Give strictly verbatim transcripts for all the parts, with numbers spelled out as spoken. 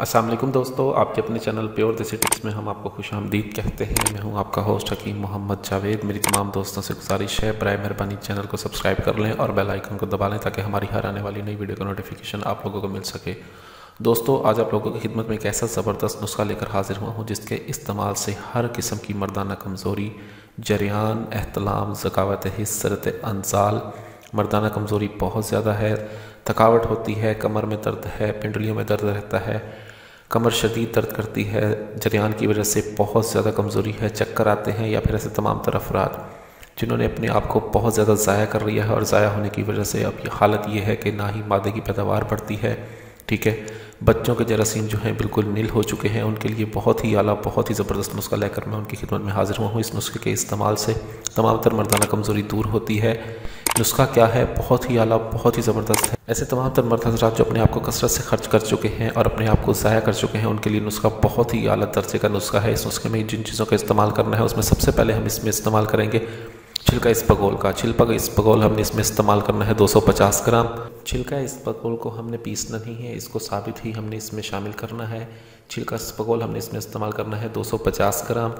अस्सलाम वालेकुम दोस्तों, आपके अपने चैनल प्योर देसी टिप्स में हम आपको खुशामदीद कहते हैं। मैं हूं आपका होस्ट हकीम मोहम्मद जावेद। मेरी तमाम दोस्तों से गुजारिश है, बराए मेहरबानी चैनल को सब्सक्राइब कर लें और बेल आइकन को दबा लें ताकि हमारी हर आने वाली नई वीडियो का नोटिफिकेशन आप लोगों को मिल सके। दोस्तों, आज आप लोगों की खिदमत में एक ऐसा ज़बरदस्त नुस्खा लेकर हाजिर हुआ हूँ जिसके इस्तेमाल से हर किस्म की मर्दाना कमज़ोरी, जरियान, एहतलाम, ज़कावत हिस्सरत अंजाल, मर्दाना कमज़ोरी बहुत ज़्यादा है, थकावट होती है, कमर में दर्द है, पिंडलियों में दर्द रहता है, कमर शदीद दर्द करती है, जरियान की वजह से बहुत ज़्यादा कमज़ोरी है, चक्कर आते हैं, या फिर ऐसे तमाम तरह अफराद जिन्होंने अपने आप को बहुत ज़्यादा ज़ाया कर लिया है और ज़ाया होने की वजह से अब हालत ये है कि ना ही मादे की पैदावार बढ़ती है, ठीक है। बच्चों के जरासीम जो हैं बिल्कुल नील हो चुके हैं। उनके लिए बहुत ही आला, बहुत ही ज़बरदस्त नुस्खा लेकर मैं उनकी खिदमत में हाजिर हुआ हूँ। इस नुस्खे के इस्तेमाल से तमाम तर मर्दाना कमज़ोरी दूर होती है। नुस्खा क्या है? बहुत ही आला, बहुत ही ज़बरदस्त है। ऐसे तमाम तर मर्द हज़रात जो अपने आप को कसरत से खर्च कर चुके हैं और अपने आप को ज़ाया कर चुके हैं, उनके लिए नुस्खा बहुत ही आला दर्जे का नुस्खा है। इस नुस्खे में जिन चीज़ों का इस्तेमाल करना है उसमें सबसे पहले हम इसमें इस्तेमाल करेंगे छिलका इसबगोल का। छिलका इसबगोल हमने इसमें इस्तेमाल करना है दो सौ पचास ग्राम। छिलका इसबगोल को हमने पीसना नहीं है, इसको साबित ही हमने इसमें शामिल करना है। छिलका इसबगोल हमने इसमें इस्तेमाल करना है दो सौ पचास ग्राम।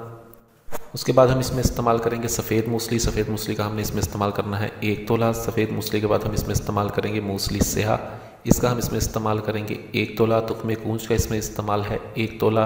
उसके बाद हम इसमें इस्तेमाल करेंगे सफ़ेद मूसली। सफ़ेद मूसली का हमने इसमें इस्तेमाल करना है एक तोला। सफ़ेद मूसली के बाद हम इसमें इस्तेमाल करेंगे मूसली स्याह, इसका हम इसमें इस्तेमाल करेंगे एक तोला। तुख्मे कूंज का इसमें इस्तेमाल है एक तोला।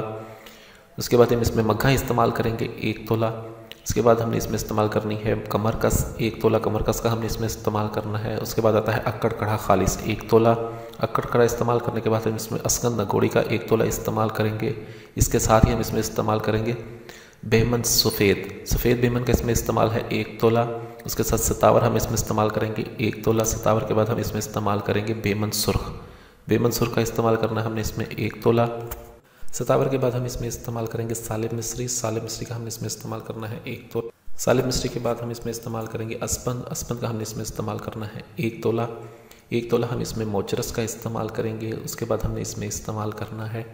उसके बाद हम इसमें मग्घा इस्तेमाल करेंगे एक तोला। इसके बाद हमने इसमें इस्तेमाल करनी है कमरकस, एक तोला कमरकस का हमने इसमें इस्तेमाल करना है। उसके बाद आता है अक्कड़ कड़ा खालिस एक तोला। अक्कड़ कड़ा इस्तेमाल करने के बाद हम इसमें असगंद नगोड़ी का एक तोला इस्तेमाल करेंगे। इसके साथ ही हम इसमें इस्तेमाल करेंगे बेमन सफ़ेद, सफ़ेद बेमन का इसमें इस्तेमाल है एक तोला। उसके साथ सतावर हम इसमें इस्तेमाल करेंगे एक तोला। सतावर के बाद हम इसमें इस्तेमाल करेंगे बेमन सुर्ख, बेमन सुर्ख का इस्तेमाल करना है हमने इसमें एक तोला। सतावर के बाद हम इसमें इस्तेमाल करेंगे सालिब मिस्री, सालिब मिस्री का हमने इसमें इस्तेमाल करना है एक तोला। सालिब मिस्री के बाद हम इसमें इस्तेमाल करेंगे अस्पंद, अस्पंद का हमने इसमें इस्तेमाल करना है एक तोला। एक तोला हम इसमें मोचरस का इस्तेमाल करेंगे। उसके बाद हमने इसमें इस्तेमाल करना है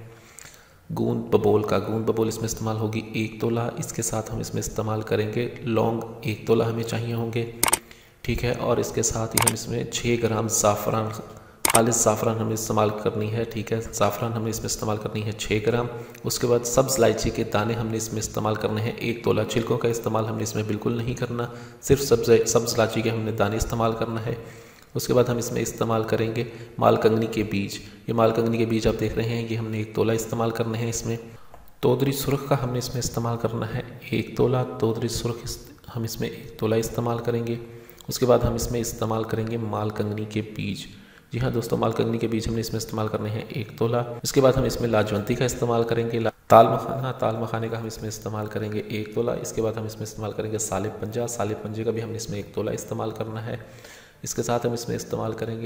गूंद बबोल का, गूंद बबोल इसमें इस्तेमाल होगी एक तोला। इसके साथ हम इसमें इस्तेमाल करेंगे लौंग, एक तोला हमें चाहिए होंगे, ठीक है। और इसके साथ ही हम इसमें छः ग्राम ज़ाफ़रान, खालिस ज़ाफ़रान हमें इस्तेमाल करनी है, ठीक है। ज़ाफ़रान हमने इसमें इस्तेमाल करनी है छः ग्राम। उसके बाद सब्ज़ इलायची के दाने हमने इसमें इस्तेमाल करने हैं एक तोला। छिलकों का इस्तेमाल हमने इसमें बिल्कुल नहीं करना, सिर्फ सब्ज़ सब्ज़ इलायची के हमने दाने इस्तेमाल करना है। उसके बाद हम इसमें इस्तेमाल करेंगे मालकंगनी के बीज। ये मालकंगनी के बीज आप देख रहे हैं, ये हमने एक तोला इस्तेमाल करने हैं इसमें। तोदरी सुर्ख का हमने इसमें इस्तेमाल करना है एक तोला। तोदरी सुर्ख हम इसमें एक तोला इस्तेमाल करेंगे। उसके बाद हम इसमें इस्तेमाल करेंगे मालकंगनी के बीज। जी हाँ दोस्तों, मालकंगनी के बीज हमने इसमें इस्तेमाल करने हैं एक तोला। इसके बाद हम इसमें लाजवंती का इस्तेमाल करेंगे। ताल मखाना, ताल मखाने का हम इसमें इस्तेमाल करेंगे एक तोला। इसके बाद हम इसमें इस्तेमाल करेंगे सालिब पंजा, सालिब पंजे का भी हमने इसमें एक तोला इस्तेमाल करना है। इसके साथ हम इसमें इस्तेमाल करेंगे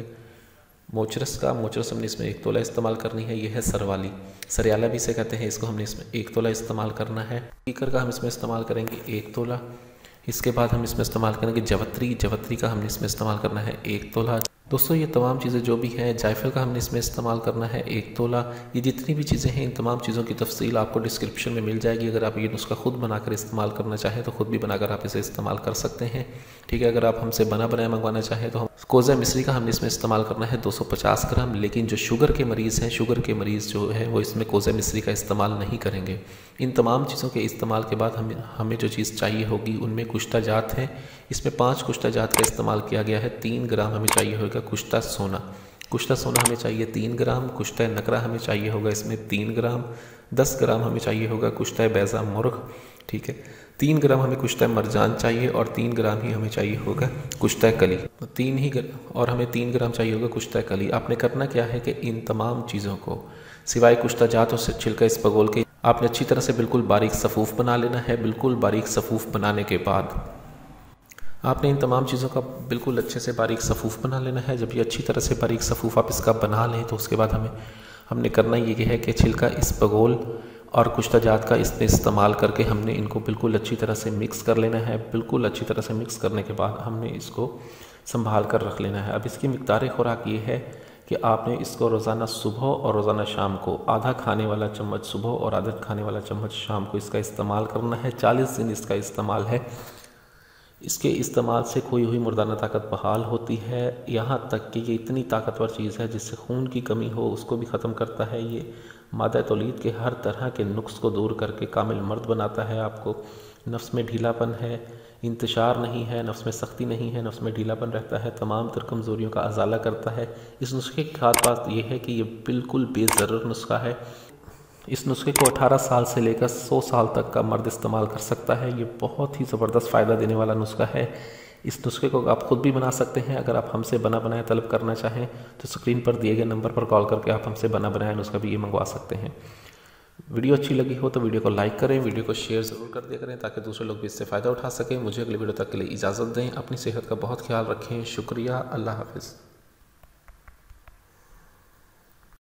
मोचरस का, मोचरस हमने इसमें एक तोला इस्तेमाल करनी है। यह है सरवाली, सरियाला भी इसे कहते हैं, इसको हमने इसमें एक तोला इस्तेमाल करना है। टीकर का हम इसमें इस्तेमाल करेंगे एक तोला। इसके बाद हम इसमें इस्तेमाल करेंगे जवत्री, जवत्री का हमने इसमें इस्तेमाल करना है एक तोला। दोस्तों, ये तमाम चीज़ें जो भी हैं, जायफल का हमने इसमें इस्तेमाल करना है एक तोला। ये जितनी भी चीज़ें हैं, इन तमाम चीज़ों की तफसील आपको डिस्क्रिप्शन में मिल जाएगी। अगर आप ये नुस्खा खुद बनाकर इस्तेमाल करना चाहें तो खुद भी बनाकर आप इसे इस्तेमाल कर सकते हैं, ठीक है। अगर आप हमसे बना बनाया मंगवाना चाहें तो हम कोज़ा मिस्री का हमने इसमें इस्तेमाल करना है दो सौ पचास ग्राम। लेकिन जो शुगर के मरीज़ हैं, शुगर के मरीज़ जो है वो इसमें कोज़ा मिस्री का इस्तेमाल नहीं करेंगे। इन तमाम चीज़ों के इस्तेमाल के बाद हमें हमें जो चीज़ चाहिए होगी उनमें कुश्ता जात है। इसमें पाँच कुश्ता जात का इस्तेमाल किया गया है। तीन ग्राम हमें चाहिए होगा कुश्ता सोना, कुश्ता सोना हमें चाहिए तीन ग्राम। कुश्ता नकरा हमें चाहिए होगा इसमें तीन ग्राम। दस ग्राम हमें चाहिए होगा कुश्ता बैज़ा मुर्ग, ठीक है। तीन ग्राम हमें कुश्ता मरजान चाहिए और तीन ग्राम ही हमें चाहिए होगा कुश्ता कली, तीन ही और हमें तीन ग्राम चाहिए होगा कुश्ता कली। आपने करना क्या है कि इन तमाम चीज़ों को सिवाय कुश्ता जात और छिलका इसबगोल के आपने अच्छी तरह से बिल्कुल बारीक सफ़ूफ़ बना लेना है। बिल्कुल बारीक सफ़ूफ़ बनाने के बाद आपने इन तमाम चीज़ों का बिल्कुल अच्छे से बारीक सफ़ूफ़ बना लेना है। जब ये अच्छी तरह से बारीक सफ़ूफ़ आप इसका बना लें तो उसके बाद हमें हमने करना ये है कि छिलका इसबगोल और कुश्ता जात का इसमें इस्तेमाल करके हमने इनको बिल्कुल अच्छी तरह से मिक्स कर लेना है। बिल्कुल अच्छी तरह से मिक्स करने के बाद हमने इसको संभाल कर रख लेना है। अब इसकी मिक़दार खुराक ये है कि आपने इसको रोज़ाना सुबह और रोज़ाना शाम को आधा खाने वाला चम्मच सुबह और आधा खाने वाला चम्मच शाम को इसका इस्तेमाल करना है। चालीस दिन इसका इस्तेमाल है। इसके इस्तेमाल से खोई हुई मुर्दाना ताकत बहाल होती है, यहाँ तक कि ये इतनी ताकतवर चीज़ है जिससे खून की कमी हो उसको भी ख़त्म करता है। ये मादा तौलीद के हर तरह के नुक्स को दूर करके कामिल मर्द बनाता है आपको। नफ्स में ढीलापन है, इंतशार नहीं है, नफ्स में सख्ती नहीं है, नफ्स में ढीलापन रहता है, तमाम तर कमज़ोरियों का अजाला करता है। इस नुस्खे की खास बात यह है कि ये बिल्कुल बेज़रर नुस्खा है। इस नुस्खे को अठारह साल से लेकर सौ साल तक का मर्द इस्तेमाल कर सकता है। ये बहुत ही ज़बरदस्त फ़ायदा देने वाला नुस्खा है। इस नुस्खे को आप ख़ुद भी बना सकते हैं। अगर आप हमसे बना बनाया तलब करना चाहें तो स्क्रीन पर दिए गए नंबर पर कॉल करके आप हमसे बना बनाया नुस्खा भी ये मंगवा सकते हैं। वीडियो अच्छी लगी हो तो वीडियो को लाइक करें, वीडियो को शेयर ज़रूर कर दिया करें ताकि दूसरे लोग भी इससे फ़ायदा उठा सकें। मुझे अगली वीडियो तक के लिए इजाज़त दें। अपनी सेहत का बहुत ख्याल रखें। शुक्रिया। अल्लाह हाफ़िज़।